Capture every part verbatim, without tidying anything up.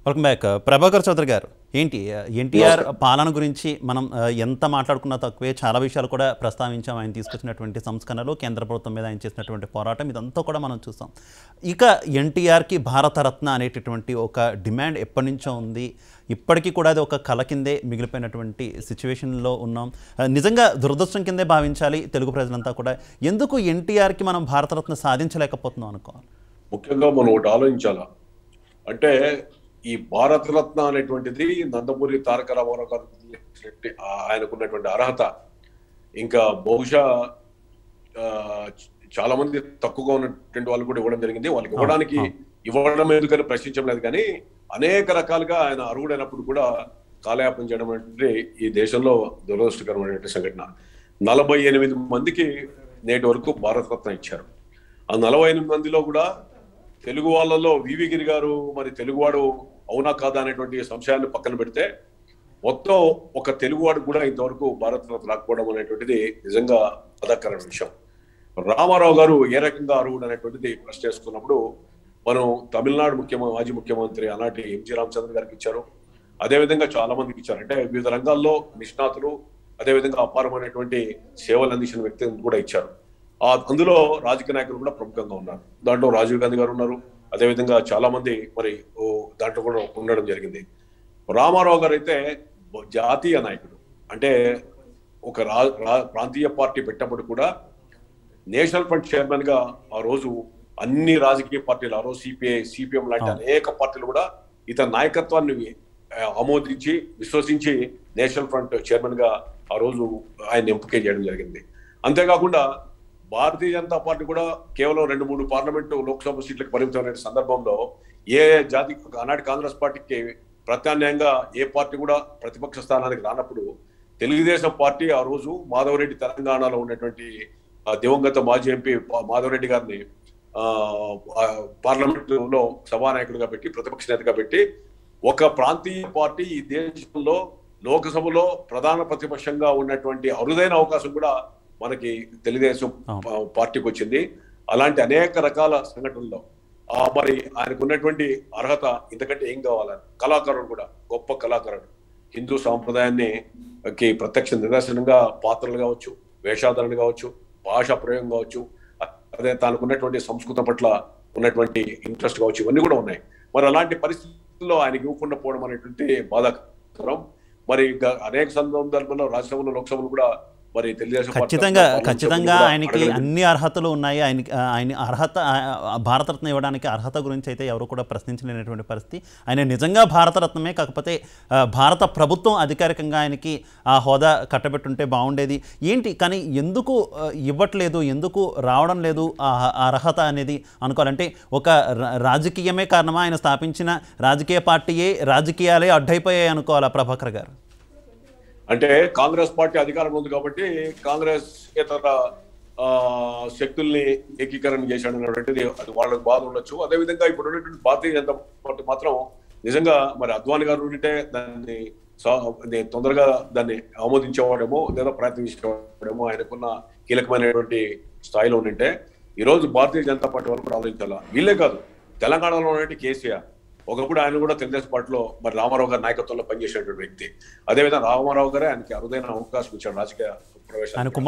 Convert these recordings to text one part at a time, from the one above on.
Welcome back. Prabhakar Chowdary గారు, ఏంటి ఎన్టీఆర్ పాలన గురించి మనం ఎంత మాట్లాడుకున్నా తక్కువే. చాలా విషయాలు కూడా ప్రస్తావించాం. ఆయన తీసుకొచ్చినటువంటి సంస్కరణలు, కేంద్ర ప్రభుత్వం మీద ఆయన చేసినటువంటి పోరాటం, ఇదంతా కూడా మనం చూసాం. ఇక ఎన్టీఆర్కి భారతరత్న అనేటటువంటి ఒక డిమాండ్ ఎప్పటి నుంచో ఉంది. ఇప్పటికీ కూడా అది ఒక కళ కిందే మిగిలిపోయినటువంటి సిచ్యువేషన్లో ఉన్నాం. నిజంగా దురదృష్టం కిందే భావించాలి తెలుగు ప్రజలంతా కూడా. ఎందుకు ఎన్టీఆర్కి మనం భారతరత్న సాధించలేకపోతున్నాం అనుకోవాలి? ముఖ్యంగా మనం ఒకటి ఆలోచించాలా అంటే, ఈ భారతరత్న అనేటువంటిది నందమూరి తారక రామారావు గారు ఆయనకున్నటువంటి అర్హత ఇంకా బహుశా చాలా మంది తక్కువగా ఉన్నటువంటి వాళ్ళు కూడా ఇవ్వడం జరిగింది. వాళ్ళకి ఇవ్వడానికి ఇవ్వడం ఎందుకని ప్రశ్నించడం లేదు, కానీ అనేక రకాలుగా ఆయన అర్హుడైనప్పుడు కూడా కాలయాపన చేయడం అంటే ఈ దేశంలో దురదృష్టకరమైనటువంటి సంఘటన. నలభై ఎనిమిది మందికి నేటి వరకు భారతరత్న ఇచ్చారు. ఆ నలభై ఎనిమిది మందిలో కూడా తెలుగు వాళ్ళలో వివి గిరి గారు మరి తెలుగువాడు అవునా కాదా అనేటువంటి సంశయాన్ని పక్కన పెడితే మొత్తం ఒక తెలుగువాడు కూడా ఇంతవరకు భారతరత్న రాకపోవడం అనేటువంటిది నిజంగా బాధాకరమైన విషయం. రామారావు గారు ఏ రకంగా అర్హుడు అనేటువంటిది ప్రశ్న చేసుకున్నప్పుడు మనం తమిళనాడు ముఖ్యమంత్రి మాజీ ముఖ్యమంత్రి అలాంటి ఎంజి రామచంద్ర గారికి ఇచ్చారు. అదేవిధంగా చాలా మందికి ఇచ్చారు. అంటే వివిధ రంగాల్లో నిష్ణాతులు, అదేవిధంగా అపారమైనటువంటి సేవలు అందించిన వ్యక్తులను కూడా ఇచ్చారు. ఆ అందులో రాజకీయ నాయకులు కూడా ప్రముఖంగా ఉన్నారు. దాంట్లో రాజీవ్ గాంధీ గారు ఉన్నారు. అదేవిధంగా చాలా మంది మరి దాంట్లో కూడా ఉండడం జరిగింది. రామారావు గారు అయితే జాతీయ నాయకుడు. అంటే ఒక రా ప్రాంతీయ పార్టీ పెట్టినప్పుడు కూడా నేషనల్ ఫ్రంట్ చైర్మన్ గా ఆ రోజు అన్ని రాజకీయ పార్టీలు, ఆ రోజు సిపిఐ సిపిఎం లాంటి అనేక పార్టీలు కూడా ఇతని నాయకత్వాన్ని ఆమోదించి విశ్వసించి నేషనల్ ఫ్రంట్ చైర్మన్ గా ఆ రోజు ఆయన ఎంపిక చేయడం జరిగింది. అంతేకాకుండా భారతీయ జనతా పార్టీ కూడా కేవలం రెండు మూడు పార్లమెంటు లోక్సభ సీట్లకు పరిమితమైన సందర్భంలో ఏ జాతి ఆనాటి కాంగ్రెస్ పార్టీకి ప్రత్యామ్నాయంగా ఏ పార్టీ కూడా ప్రతిపక్ష స్థానానికి రానప్పుడు తెలుగుదేశం పార్టీ ఆ రోజు మాధవరెడ్డి, తెలంగాణలో ఉన్నటువంటి దివంగత మాజీ ఎంపీ మాధవరెడ్డి గారిని ఆ పార్లమెంటులో సభానాయకుడిగా పెట్టి, ప్రతిపక్ష నేతగా పెట్టి ఒక ప్రాంతీయ పార్టీ ఈ దేశంలో లోక్సభలో ప్రధాన ప్రతిపక్షంగా ఉన్నటువంటి అరుదైన అవకాశం కూడా మనకి తెలుగుదేశం పార్టీకి వచ్చింది. అలాంటి అనేక రకాల సంఘటనల్లో మరి ఆయనకు ఉన్నటువంటి అర్హత ఇంతకంటే ఏం కావాలని, కళాకారుడు కూడా గొప్ప కళాకారుడు, హిందూ సాంప్రదాయాన్ని ప్రత్యక్ష నిదర్శనంగా పాత్రలు కావచ్చు, వేషాధరణ కావచ్చు, భాషా ప్రయోగం కావచ్చు, అదే తనకున్నటువంటి సంస్కృతం పట్ల ఉన్నటువంటి ఇంట్రెస్ట్ కావచ్చు, ఇవన్నీ కూడా ఉన్నాయి. మరి అలాంటి పరిస్థితుల్లో ఆయనకి ఇవ్వకుండా పోవడం అనేటువంటి బాధాకరం. మరి అనేక సందర్భాల్లో రాజ్యసభలో లోక్సభలో కూడా మరి ఖచ్చితంగా ఖచ్చితంగా ఆయనకి అన్ని అర్హతలు ఉన్నాయి. ఆయనకి ఆయన అర్హత భారతరత్న ఇవ్వడానికి అర్హత గురించి అయితే ఎవరు కూడా ప్రశ్నించలేనటువంటి పరిస్థితి. ఆయన నిజంగా భారతరత్నమే, కాకపోతే భారత ప్రభుత్వం అధికారికంగా ఆయనకి ఆ హోదా కట్టబెట్టుంటే బాగుండేది. ఏంటి కానీ ఎందుకు ఇవ్వట్లేదు, ఎందుకు రావడం లేదు ఆ అర్హత అనేది అనుకోవాలంటే ఒక రాజకీయమే కారణమా? ఆయన స్థాపించిన రాజకీయ పార్టీయే, రాజకీయాలే అడ్డైపోయాయి అనుకోవాలా ప్రభాకర్ గారు? అంటే కాంగ్రెస్ పార్టీ అధికారంలో ఉంది కాబట్టి కాంగ్రెస్ ఇతర శక్తుల్ని ఏకీకరణ చేశాడు అనేటువంటిది అది వాళ్ళకి బాధ ఉండొచ్చు. అదేవిధంగా ఇప్పుడు ఉన్నటువంటి భారతీయ జనతా పార్టీ మాత్రం నిజంగా మరి అద్వానీ గారు ఉంటే దాన్ని తొందరగా దాన్ని ఆమోదించేవాడేమో లేదా ప్రయత్నించేవాడేమో, ఆయనకున్న కీలకమైనటువంటి స్థాయిలో ఉంటే ఈరోజు భారతీయ జనతా పార్టీ వాళ్ళు కూడా ఆలోచించాలా. వీళ్ళే కాదు, తెలంగాణలో ఉన్నటువంటి కేసీఆర్ ఒకప్పుడు ఆయన కూడా తెలుగుదేశం పార్టీలో మరి రామారావు గారి నాయకత్వంలో పనిచేసేటువంటి వ్యక్తి. అదేవిధంగా రామారావు గారే ఆయనకి అరుదైన అవకాశం ఇచ్చాడు రాజకీయ ప్రవేశం.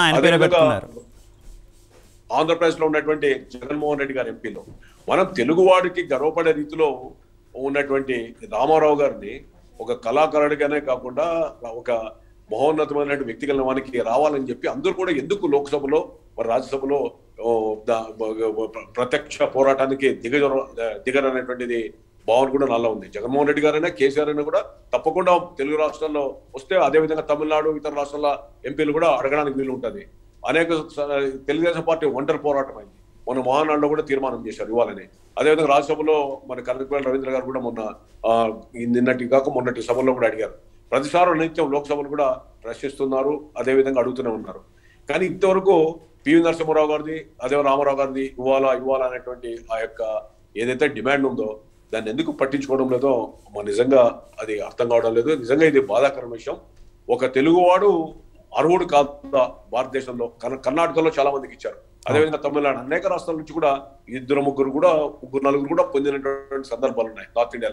ఆంధ్రప్రదేశ్ లో ఉన్నటువంటి జగన్మోహన్ రెడ్డి గారి ఎంపీలో మనం తెలుగువాడికి గర్వపడే రీతిలో ఉన్నటువంటి రామారావు గారిని ఒక కళాకారుడిగానే కాకుండా ఒక మహోన్నతమైన వ్యక్తిగల వానికి రావాలని చెప్పి అందరూ కూడా ఎందుకు లోక్సభలో మరి రాజ్యసభలో ప్రత్యక్ష పోరాటానికి దిగజ దిగరనేటువంటిది భావన కూడా నల్ల ఉంది. జగన్మోహన్ రెడ్డి గారైనా కేసీఆర్ అయినా కూడా తప్పకుండా తెలుగు రాష్ట్రాల్లో వస్తే, అదేవిధంగా తమిళనాడు ఇతర రాష్ట్రాల ఎంపీలు కూడా అడగడానికి వీలు ఉంటుంది. అనేక తెలుగుదేశం పార్టీ ఒంటరి పోరాటం అయింది. మొన్న మహానాడులో కూడా తీర్మానం చేశారు ఇవ్వాలని. అదేవిధంగా రాజ్యసభలో మన కనకపల్లి రవీంద్ర గారు కూడా మొన్న నిన్నటి కాక మొన్నటి సభలో కూడా అడిగారు. ప్రతిసారి నిత్యం లోక్సభలు కూడా ప్రశ్నిస్తున్నారు, అదేవిధంగా అడుగుతూనే ఉన్నారు. కానీ ఇంతవరకు పివి నరసింహారావు గారిది, అదే రామారావు గారిది ఇవ్వాలా ఇవ్వాలా అనేటువంటి ఆ యొక్క ఏదైతే డిమాండ్ ఉందో దాన్ని ఎందుకు పట్టించుకోవడం లేదో మన నిజంగా అది అర్థం కావడం లేదు. నిజంగా ఇది బాధాకరమైన విషయం. ఒక తెలుగువాడు అర్హుడు కాదా భారతదేశంలో? కర్ణాటకలో చాలా మందికి ఇచ్చారు, అదేవిధంగా తమిళనాడు అనేక రాష్ట్రాల నుంచి కూడా ఇద్దరు ముగ్గురు కూడా ముగ్గురు నలుగురు కూడా పొందినటువంటి సందర్భాలు ఉన్నాయి నార్త్ ఇండియాలో. కానీ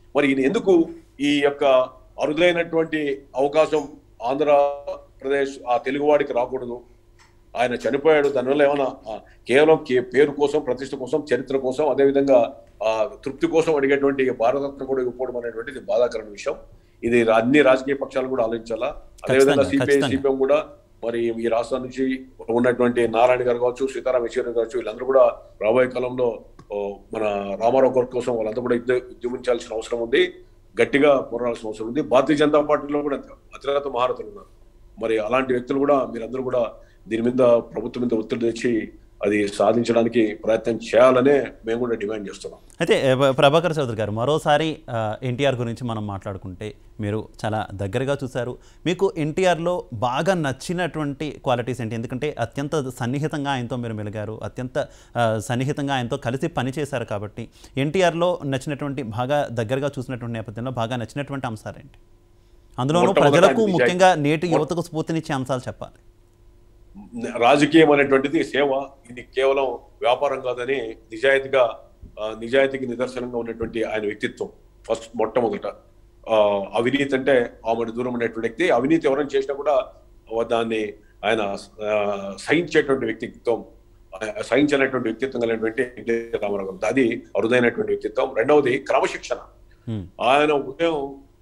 మరి ఈయన ఎందుకు ఈ యొక్క అరుదైనటువంటి అవకాశం ఆంధ్రప్రదేశ్ ఆ తెలుగువాడికి రాకూడదు? ఆయన చనిపోయాడు, దానివల్ల ఏమైనా కేవలం పేరు కోసం, ప్రతిష్ట కోసం, చరిత్ర కోసం, అదేవిధంగా ఆ తృప్తి కోసం అడిగేటువంటి భారతరత్న కూడా ఇవ్వకపోవడం అనేటువంటిది బాధాకరమైన విషయం. ఇది అన్ని రాజకీయ పక్షాలు కూడా ఆలోచించాలా. అదేవిధంగా సిపిఐ సిపిఎం కూడా మరి ఈ రాష్ట్రం నుంచి ఉన్నటువంటి నారాయణ గారు కావచ్చు, సీతారాం యేచూరి కావచ్చు, వీళ్ళందరూ కూడా రాబోయే కాలంలో మన రామారావు గారి కోసం వాళ్ళంతా కూడా ఉద్యమించాల్సిన అవసరం ఉంది, గట్టిగా పోరాడాల్సిన అవసరం ఉంది. భారతీయ జనతా పార్టీలో కూడా అతిరత మహారథులు ఉన్నారు. మరి అలాంటి వ్యక్తులు కూడా మీరందరూ కూడా దీని మీద ప్రభుత్వం మీద ఒత్తిడి తెచ్చి అది సాధించడానికి ప్రయత్నం చేయాలనే మేము కూడా డిమాండ్ చేస్తున్నాం. అయితే ప్రభాకర్ చౌదరి గారు, మరోసారి ఎన్టీఆర్ గురించి మనం మాట్లాడుకుంటే మీరు చాలా దగ్గరగా చూశారు. మీకు ఎన్టీఆర్లో బాగా నచ్చినటువంటి క్వాలిటీస్ ఏంటి? ఎందుకంటే అత్యంత సన్నిహితంగా ఆయనతో మీరు మెలిగారు, అత్యంత సన్నిహితంగా ఆయనతో కలిసి పనిచేశారు కాబట్టి ఎన్టీఆర్లో నచ్చినటువంటి, బాగా దగ్గరగా చూసినటువంటి నేపథ్యంలో బాగా నచ్చినటువంటి అంశాలు ఏంటి? అందులోనూ ప్రజలకు, ముఖ్యంగా నేటి యువతకు స్ఫూర్తినిచ్చే అంశాలు చెప్పాలి. రాజకీయం అనేటువంటిది సేవ, ఇది కేవలం వ్యాపారం కాదని నిజాయితీగా నిజాయితీకి నిదర్శనంగా ఉన్నటువంటి ఆయన వ్యక్తిత్వం. ఫస్ట్ మొట్టమొదట అవినీతి అంటే ఆమెడు దూరం ఉన్నటువంటి వ్యక్తి. అవినీతి ఎవరైనా చేసినా కూడా దాన్ని ఆయన సహించేటువంటి వ్యక్తిత్వం, సహించినటువంటి వ్యక్తిత్వం కలిగినటువంటి ఎన్టీ రామారావు గారు. అది అరుదైనటువంటి వ్యక్తిత్వం. రెండవది క్రమశిక్షణ. ఆయన ఉదయం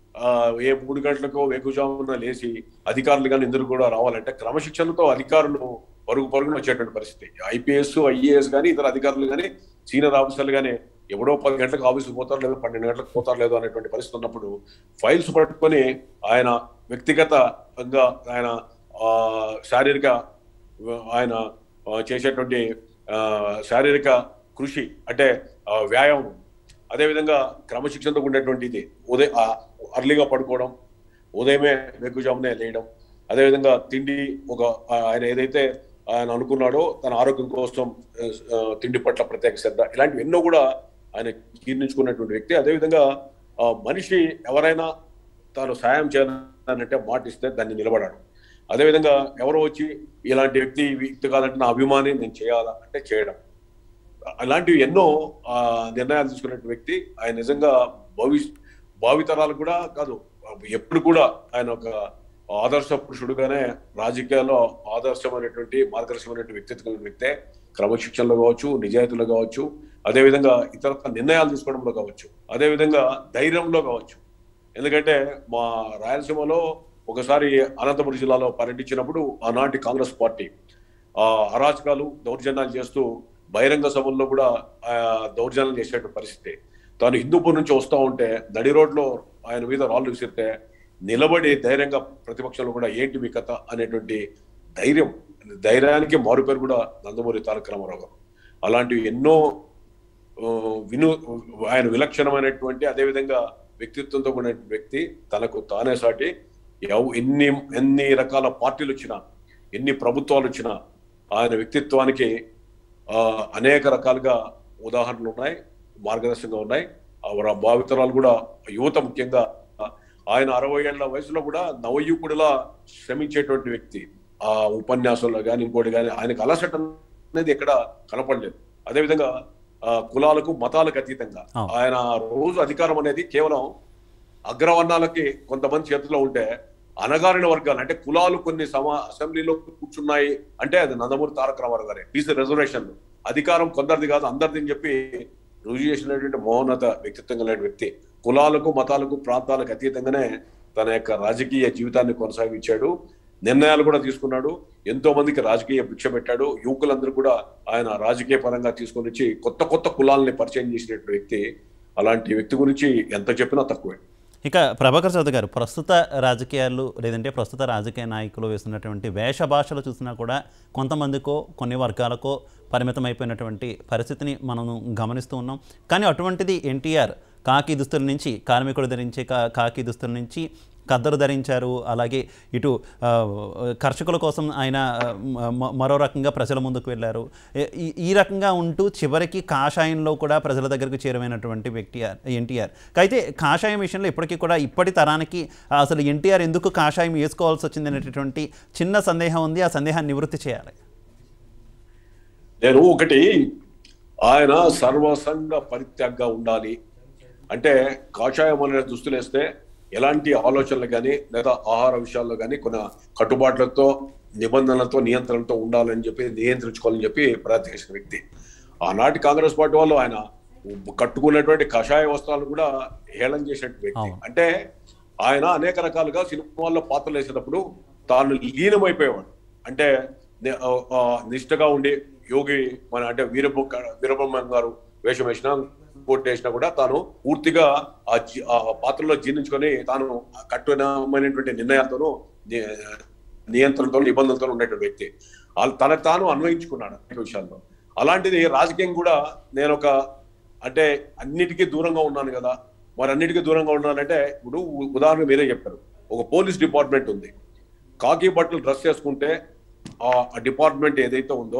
ఏ మూడు గంటలకు వేకుజామున లేచి అధికారులు కానీ ఇందరూ కూడా రావాలంటే క్రమశిక్షణతో అధికారులు పరుగు పరుగున వచ్చేటువంటి పరిస్థితి. ఐపీఎస్, ఐఏఎస్ కానీ ఇతర అధికారులు కానీ సీనియర్ ఆఫీసర్లు కానీ ఎవడో పది గంటలకు ఆఫీసుకు పోతారు లేదు, పన్నెండు గంటలకు పోతారు లేదు అనేటువంటి పరిస్థితి ఉన్నప్పుడు ఫైల్స్ పట్టుకొని ఆయన వ్యక్తిగతంగా ఆయన శారీరక ఆయన చేసేటువంటి శారీరక కృషి అంటే వ్యాయామం, అదేవిధంగా క్రమశిక్షణతో ఉండేటువంటిది ఉదయం అర్లీగా పడుకోవడం, ఉదయమే వేకుజామునే లేయడం, అదేవిధంగా తిండి ఒక ఆయన ఏదైతే ఆయన అనుకున్నాడో తన ఆరోగ్యం కోసం తిండి పట్ల ప్రత్యేక శ్రద్ధ, ఇలాంటివి ఎన్నో కూడా ఆయన జీర్ణించుకున్నటువంటి వ్యక్తి. అదేవిధంగా మనిషి ఎవరైనా తాను సాయం చేయాలంటే మాట ఇస్తే దాన్ని నిలబడాడు. అదేవిధంగా ఎవరో వచ్చి ఇలాంటి వ్యక్తి వ్యక్తి కాదంటే నా అభిమాని నేను చేయాలా అంటే చేయడం, అలాంటివి ఎన్నో నిర్ణయాలు తీసుకున్నటువంటి వ్యక్తి ఆయన. నిజంగా భవి భావితరాలు కూడా కాదు, ఎప్పుడు కూడా ఆయన ఒక ఆదర్శ పురుషుడుగానే రాజకీయాల్లో ఆదర్శమైనటువంటి మార్గదర్శకమైనటువంటి వ్యక్తిత్వం కలిగిన వ్యక్తే. క్రమశిక్షణలో కావచ్చు, నిజాయితీలో కావచ్చు, అదేవిధంగా ఇతర నిర్ణయాలు తీసుకోవడంలో కావచ్చు, అదేవిధంగా ధైర్యంలో కావచ్చు. ఎందుకంటే మా రాయలసీమలో ఒకసారి అనంతపురం జిల్లాలో పర్యటించినప్పుడు ఆనాటి కాంగ్రెస్ పార్టీ ఆ అరాచకాలు దౌర్జన్యాలు చేస్తూ బహిరంగ సభల్లో కూడా దౌర్జన్యం చేసేటువంటి పరిస్థితి. తాను హిందూపూర్ నుంచి వస్తూ ఉంటే నడి రోడ్లో ఆయన మీద రాళ్ళు విసిరితే నిలబడి ధైర్యంగా ప్రతిపక్షంలో కూడా ఏంటి మీ కథ అనేటువంటి ధైర్యం, ధైర్యానికి మారుపేరు కూడా నందమూరి తారక రామారావు గారు. అలాంటివి ఎన్నో విను ఆయన విలక్షణమైనటువంటి అదేవిధంగా వ్యక్తిత్వంతో కూడిన వ్యక్తి. తనకు తానే సాటి ఎన్ని ఎన్ని రకాల పార్టీలు వచ్చినా, ఎన్ని ప్రభుత్వాలు వచ్చినా ఆయన వ్యక్తిత్వానికి అనేక రకాలుగా ఉదాహరణలు ఉన్నాయి, మార్గదర్శకంగా ఉన్నాయి. భావితరాలు కూడా యువత ముఖ్యంగా ఆయన అరవై ఏళ్ల వయసులో కూడా నవయుకుడిలా శ్రమించేటువంటి వ్యక్తి. ఆ ఉపన్యాసంలో కానీ ఇంకోటి కానీ ఆయనకు అలసట అనేది ఎక్కడ కనపడలేదు. అదేవిధంగా కులాలకు మతాలకు అతీతంగా ఆయన రోజు అధికారం అనేది కేవలం అగ్రవర్ణాలకి కొంతమంది చేతిలో ఉంటే అనగారిన వర్గాలు అంటే కులాలు కొన్ని సమా అసెంబ్లీలో కూర్చున్నాయి అంటే అది నందమూరి తారక రామారావు గారే. బీసీ రిజర్వేషన్లు అధికారం కొందరిది కాదు అందరిది అని చెప్పి రుజువు చేసినటువంటి మహోన్నత వ్యక్తిత్వం కలిగిన వ్యక్తి. కులాలకు మతాలకు ప్రాంతాలకు అతీతంగానే తన యొక్క రాజకీయ జీవితాన్ని కొనసాగించాడు. నిర్ణయాలు కూడా తీసుకున్నాడు. ఎంతో మందికి రాజకీయ భిక్ష పెట్టాడు. యువకులందరూ కూడా ఆయన రాజకీయ పరంగా తీసుకొని వచ్చి కొత్త కొత్త కులాలని పరిచయం చేసినటువంటి వ్యక్తి. అలాంటి వ్యక్తి గురించి ఎంత చెప్పినా తక్కువే. ఇక ప్రభాకర్ చౌదరి గారు, ప్రస్తుత రాజకీయాలు లేదంటే ప్రస్తుత రాజకీయ నాయకులు వేస్తున్నటువంటి వేష భాషలు చూసినా కూడా కొంతమందికో కొన్ని వర్గాలకో పరిమితమైపోయినటువంటి పరిస్థితిని మనం గమనిస్తూ ఉన్నాం. కానీ అటువంటిది ఎన్టీఆర్ కాకి దుస్తుల నుంచి, కార్మికుడు ధరించే కా కాకి దుస్తుల నుంచి కద్దరు ధరించారు. అలాగే ఇటు కర్షకుల కోసం ఆయన మరో రకంగా ప్రజల ముందుకు వెళ్ళారు. ఈ రకంగా ఉంటూ చివరికి కాషాయంలో కూడా ప్రజల దగ్గరకు చేరువైనటువంటి వ్యక్తి ఎన్టీఆర్. అయితే కాషాయం విషయంలో ఇప్పటికీ కూడా ఇప్పటి తరానికి అసలు ఎన్టీఆర్ ఎందుకు కాషాయం వేసుకోవాల్సి వచ్చింది అనేటటువంటి చిన్న సందేహం ఉంది. ఆ సందేహాన్ని నివృత్తి చేయాలి. నేను ఒకటి ఆయన సర్వసంగ పరిత్యాగంగా ఉండాలి, అంటే కాషాయం అనే దుస్తులు వేస్తే ఎలాంటి ఆలోచనలు కానీ లేదా ఆహార విషయాల్లో కానీ కొన్ని కట్టుబాట్లతో నిబంధనలతో నియంత్రణతో ఉండాలని చెప్పి నియంత్రించుకోవాలని చెప్పి ప్రయత్నం చేసిన వ్యక్తి. ఆనాటి కాంగ్రెస్ పార్టీ వాళ్ళు ఆయన కట్టుకున్నటువంటి కషాయ వస్త్రాలు కూడా హేళన చేసినట్టు వ్యక్తి. అంటే ఆయన అనేక రకాలుగా సినిమాల్లో పాత్రలు వేసేటప్పుడు తాను లీనమైపోయేవాడు. అంటే నిష్ఠగా ఉండి యోగి మన అంటే వీర వీరబ్రహ్మణ్యం గారు వేషం వేసినా కోట్ వేసినా కూడా తాను పూర్తిగా ఆ పాత్రలో జీర్ణించుకొని తాను కఠినమైనటువంటి నిర్ణయాలతోనూ నియంత్రణతో నిబంధనలతో ఉండేటువంటి వ్యక్తి. తనకు తాను అన్వయించుకున్నాడు అనేక విషయాల్లో. అలాంటిది రాజకీయం కూడా నేను ఒక అంటే అన్నిటికీ దూరంగా ఉన్నాను కదా, మరి అన్నిటికీ దూరంగా ఉన్నానంటే ఇప్పుడు ఉదాహరణ మీరే చెప్పారు. ఒక పోలీస్ డిపార్ట్మెంట్ ఉంది, కాకి బట్టలు డ్రెస్ చేసుకుంటే ఆ డిపార్ట్మెంట్ ఏదైతే ఉందో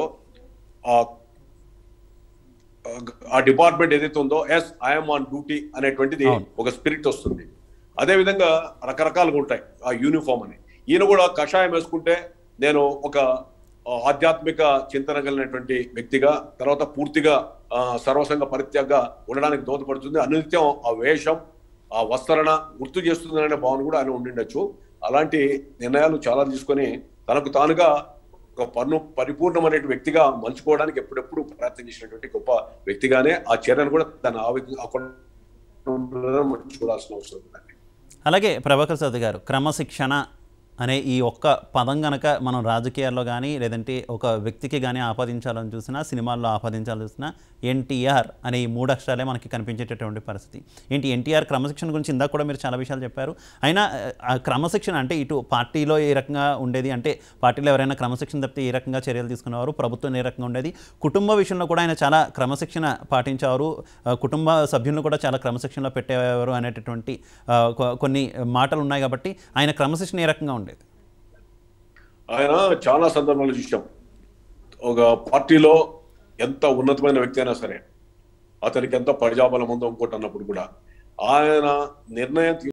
ఆ డిపార్ట్మెంట్ ఏదైతే ఉందో ఎస్ ఐఎమ్ ఆన్ డ్యూటీ అనేటువంటిది ఒక స్పిరిట్ వస్తుంది. అదే విధంగా రకరకాలుగా ఉంటాయి ఆ యూనిఫామ్ అని. ఈయన కూడా కషాయం వేసుకుంటే నేను ఒక ఆధ్యాత్మిక చింతన కలిగినటువంటి వ్యక్తిగా, తర్వాత పూర్తిగా సర్వసంగ పరిత్యాగగా ఉండడానికి దోహదపడుతుంది. అనునిత్యం ఆ వేషం ఆ వస్త్రణ గుర్తు చేస్తుంది అనే భావన కూడా ఆయన ఉండిండొచ్చు. అలాంటి నిర్ణయాలు చాలా తీసుకొని తనకు తానుగా ఒక పన్ను పరిపూర్ణమైన వ్యక్తిగా మలుచుకోవడానికి ఎప్పుడెప్పుడు ప్రయత్నం చేసినటువంటి గొప్ప వ్యక్తిగానే ఆ చర్యను కూడా తన చూడాల్సిన అవసరం ఉందండి. అలాగే ప్రభాకర్ చౌదరి గారు, క్రమశిక్షణ అనే ఈ ఒక్క పదం కనుక మనం రాజకీయాల్లో కానీ లేదంటే ఒక వ్యక్తికి కానీ ఆపాదించాలని చూసినా, సినిమాల్లో ఆపాదించాలని చూసినా ఎన్టీఆర్ అనే ఈ మూడు అక్షరాలే మనకి కనిపించేటటువంటి పరిస్థితి. ఏంటి ఎన్టీఆర్ క్రమశిక్షణ గురించి ఇందాక కూడా మీరు చాలా విషయాలు చెప్పారు. అయినా ఆ క్రమశిక్షణ అంటే ఇటు పార్టీలో ఏ రకంగా ఉండేది, అంటే పార్టీలో ఎవరైనా క్రమశిక్షణ తప్పితే ఏ రకంగా చర్యలు తీసుకునేవారు, ప్రభుత్వం ఏ రకంగా ఉండేది, కుటుంబ విషయంలో కూడా ఆయన చాలా క్రమశిక్షణ పాటించేవారు, కుటుంబ సభ్యులను కూడా చాలా క్రమశిక్షణలో పెట్టేవారు అనేటటువంటి కొన్ని మాటలు ఉన్నాయి. కాబట్టి ఆయన క్రమశిక్షణ ఏ రకంగా ఉండేది? ఆయన చాలా సందర్భాలు చూసాం. ఒక పార్టీలో ఎంత ఉన్నతమైన వ్యక్తి అయినా సరే అతనికి ఎంత ప్రజాబలం ఉందో ఇంకోటి అన్నప్పుడు కూడా ఆయన నిర్ణయం